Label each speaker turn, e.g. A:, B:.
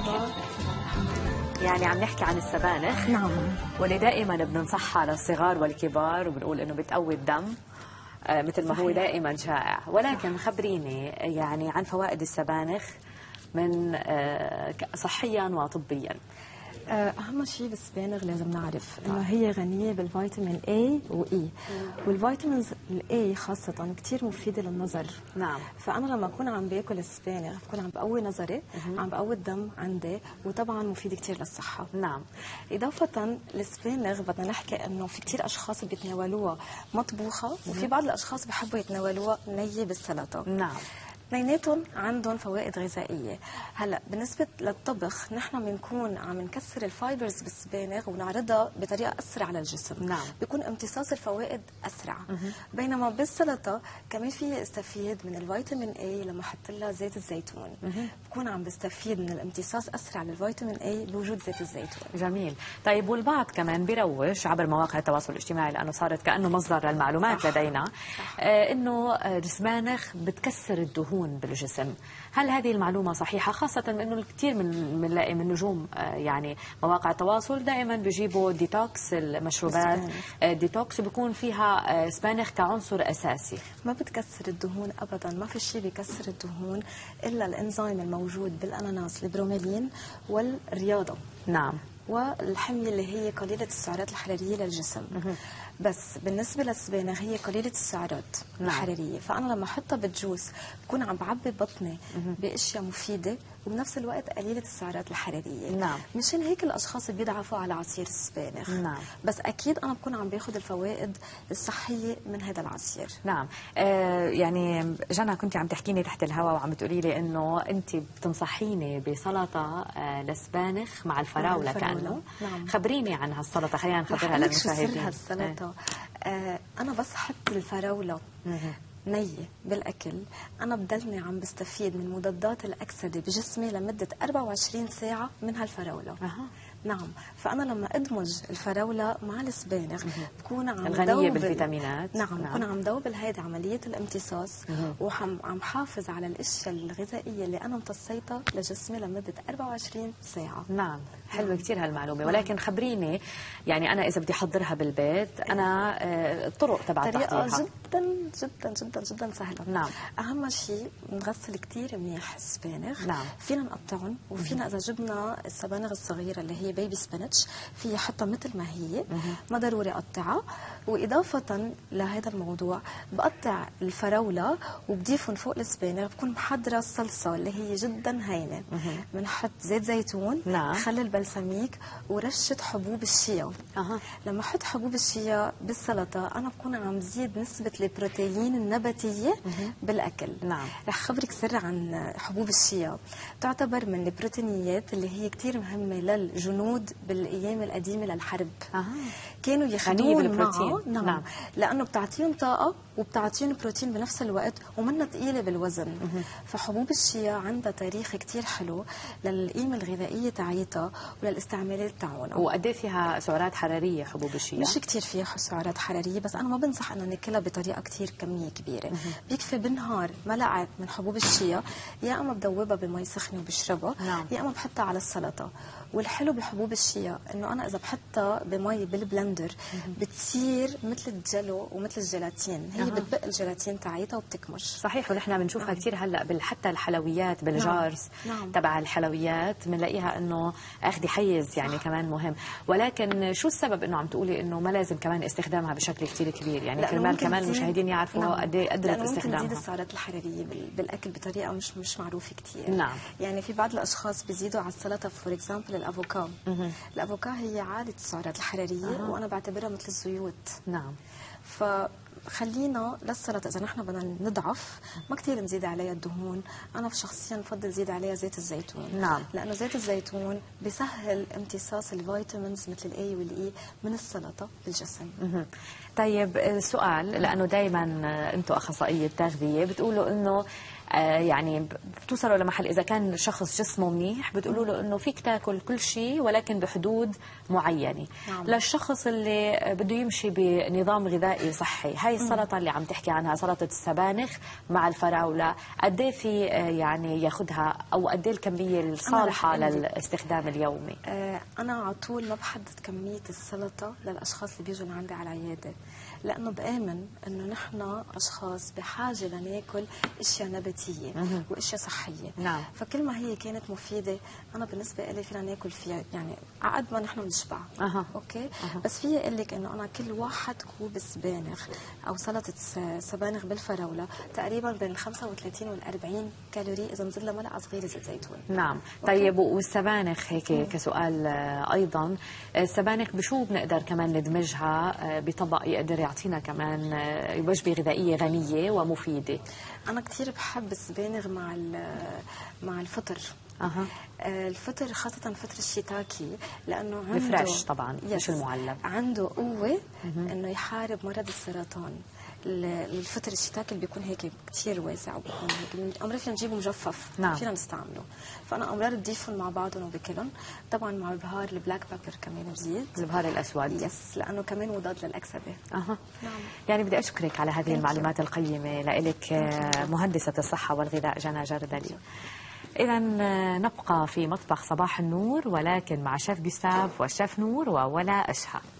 A: يعني عم نحكي عن السبانخ.
B: نعم.
A: واللي دائما بننصحها للصغار والكبار وبنقول انه بتقوي الدم، مثل ما هو دائما شائع. ولكن خبريني يعني عن فوائد السبانخ من صحيا وطبيا.
B: أهم شيء بالسبانغ لازم نعرف إنه هي غنية بالفيتامين A و E، والفيتامينز ال A خاصة كتير مفيدة للنظر.
A: نعم.
B: فأنا لما أكون عم باكل السبانغ بكون عم بقوي نظري، عم بقوي الدم عندي، وطبعا مفيد كتير للصحة.
A: نعم.
B: إضافة السبانغ بدنا نحكي إنه في كتير أشخاص بيتناولوها مطبوخة، وفي بعض الأشخاص بحبوا يتناولوها نية بالسلطة.
A: نعم.
B: اثنيناتهم عندهم فوائد غذائيه. هلا بالنسبه للطبخ نحن بنكون عم نكسر الفايبرز بالسبانغ ونعرضها بطريقه اسرع على الجسم.
A: نعم.
B: بيكون امتصاص الفوائد اسرع. بينما بالسلطه كمان في استفيد من الفيتامين اي لما احط لها زيت الزيتون. بكون عم بستفيد من الامتصاص اسرع للفيتامين اي بوجود زيت الزيتون.
A: جميل. طيب والبعض كمان بيروج عبر مواقع التواصل الاجتماعي لانه صارت كانه مصدر للمعلومات. صح. لدينا انه السبانخ بتكسر الدهون بالجسم. هل هذه المعلومة صحيحة؟ خاصة أنه الكثير بنلاقي من نجوم يعني مواقع التواصل دائما بيجيبوا ديتوكس، المشروبات ديتوكس بيكون فيها سبانخ كعنصر أساسي.
B: ما بتكسر الدهون أبدا، ما في شيء بيكسر الدهون إلا الإنزيم الموجود بالأناناس، البروميلين والرياضة.
A: نعم.
B: والحمية اللي هي قليلة السعرات الحرارية للجسم. بس بالنسبة للسبانخ هي قليلة السعرات الحرارية، فأنا لما أحطها بالجوس بكون عم بعبي بطني بأشياء مفيدة وبنفس الوقت قليلة السعرات الحرارية.
A: نعم.
B: مشان هيك الأشخاص بيضعفوا على عصير السبانخ.
A: نعم.
B: بس أكيد أنا بكون عم باخذ الفوائد الصحية من هذا العصير.
A: نعم. يعني جنى كنت عم تحكيني تحت الهواء وعم تقولي لي إنه أنت بتنصحيني بسلطة لسبانخ مع الفراولة كأنه.
B: نعم.
A: خبريني عن هالسلطة، خلينا نخبرها للمشاهدين.
B: هالسلطة أنا بس حط الفراولة نية بالأكل، أنا بضلني عم بستفيد من مضادات الأكسدة بجسمي لمدة 24 ساعة من هالفراولة. نعم. فأنا لما أدمج الفراولة مع السبانخ بكون عم
A: الغنية بالفيتامينات.
B: نعم. بكون عم دوب هيدي عملية الامتصاص، وعم حافظ على الأشياء الغذائية اللي أنا امتصيتها لجسمي لمدة 24 ساعة.
A: نعم. حلوة كثير هالمعلومة. ولكن خبريني يعني أنا إذا بدي أحضرها بالبيت أنا الطرق تبع
B: طريقة
A: تحضيرها.
B: جدا جدا جدا جدا سهلة.
A: نعم.
B: أهم شيء نغسل كثير منيح السبانخ.
A: نعم.
B: فينا نقطعهم، وفينا إذا جبنا السبانخ الصغيرة اللي هي بيبي سبينتش في حطها مثل ما هي، ما ضروري أقطعها. وإضافة لهذا الموضوع بقطع الفراولة وبضيفهم فوق السبانخ، بكون محضرة الصلصة اللي هي جدا هينة. بنحط زيت زيتون،
A: نعم.
B: خل البلسميك، ورشة حبوب الشيا. لما أحط حبوب الشيا بالسلطة أنا بكون عم زيد نسبة البروتين النباتية بالأكل.
A: نعم.
B: رح خبرك سر عن حبوب الشيا. تعتبر من البروتينيات اللي هي كتير مهمة للجنود بالأيام القديمة للحرب. كانوا ياخذون معه. نعم. لأنه بتعطيهم طاقة وبتعطيهم بروتين بنفس الوقت ومنها ثقيلة بالوزن. فحبوب الشيا عندها تاريخ كتير حلو للقيمة الغذائية تاعيتها وللاستعمالات تاعونا.
A: وقد ايه فيها سعرات حرارية حبوب الشيا؟
B: مش كتير فيها سعرات حرارية، بس أنا ما بنصح إنه ناكلها بطريقة كتير كمية كبيرة. بيكفي بالنهار ملعقة من حبوب الشيا، يا أما بدوبها بمي سخنة وبشربها.
A: نعم.
B: يا أما بحطها على السلطة. والحلو بحبوب الشيا انه انا اذا بحطها بمي بالبلندر بتصير مثل الجلو ومثل الجيلاتين، هي بتبق الجيلاتين تاعيتها وبتكمش.
A: صحيح. ونحن بنشوفها كثير هلا حتى الحلويات بالجارز.
B: نعم.
A: تبع الحلويات بنلاقيها انه اخذي حيز يعني كمان مهم. ولكن شو السبب انه عم تقولي انه ما لازم كمان استخدامها بشكل كثير كبير؟ يعني كرمال كمان المشاهدين يعرفوا قد ايه قدرة استخدامها.
B: ممكن تزيد السعرات الحراريه بالاكل بطريقه مش معروفه كثير.
A: نعم.
B: يعني في بعض الاشخاص بيزيدوا على السلطه فور اكزامبل الافوكا. الافوكا هي عاليه السعرات الحراريه وانا بعتبرها مثل الزيوت.
A: نعم.
B: خلينا للسلطه اذا نحن بدنا نضعف ما كثير نزيد عليها الدهون، انا شخصيا بفضل زيد عليها زيت الزيتون.
A: نعم.
B: لانه زيت الزيتون بيسهل امتصاص الفيتامينز مثل الاي والاي من السلطه بالجسم.
A: طيب سؤال، لانه دائما انتم اخصائيه تغذيه بتقولوا انه يعني بتوصلوا لمحل اذا كان شخص جسمه منيح بتقولوا له انه فيك تاكل كل شيء ولكن بحدود معينه.
B: نعم.
A: للشخص اللي بده يمشي بنظام غذائي صحي، هاي السلطه اللي عم تحكي عنها سلطه السبانخ مع الفراوله قد ايه في يعني ياخذها او قد ايه الكميه الصالحه للاستخدام اليومي؟
B: انا على طول ما بحدد كميه السلطه للاشخاص اللي بيجوا لعندي على العياده، لانه بامن انه نحن اشخاص بحاجه لناكل اشياء نباتيه واشياء صحيه.
A: نعم.
B: فكل ما هي كانت مفيده انا بالنسبه لي فينا ناكل فيها، يعني على قد ما نحن بنشبع. اوكي. بس في اقول لك انه انا كل واحد كوب سبانخ او سلطه سبانخ بالفراوله تقريبا بين ال 35 وال 40 كالوري اذا نزل لها ملعقه صغيره زيت زيتون.
A: نعم. طيب والسبانخ هيك كسؤال ايضا، السبانخ بشو بنقدر كمان ندمجها بطبق يقدر يعطينا كمان وجبه غذائيه غنيه ومفيده؟
B: انا كثير بحب السبانخ مع الفطر. الفطر خاصة فطر الشيتاكي لأنه عنده
A: الفريش طبعا مش المعلب،
B: عنده قوة إنه يحارب مرض السرطان. الفطر الشيتاكي اللي بيكون هيك كثير واسع وبيكون هيك أمرار فينا نجيبه مجفف.
A: نعم.
B: فينا نستعمله، فأنا أمرار بضيفهم مع بعضهم وبكلهم طبعا مع البهار البلاك بابر كمان بزيد،
A: البهار الأسود.
B: يس، لأنه كمان مضاد للأكسدة.
A: نعم.
B: يعني
A: بدي أشكرك على هذه المعلومات القيمة لإلك مهندسة الصحة والغذاء جنى جردلي. إذا نبقى في مطبخ صباح النور ولكن مع شيف جوستاف والشيف نور وولا أشهى.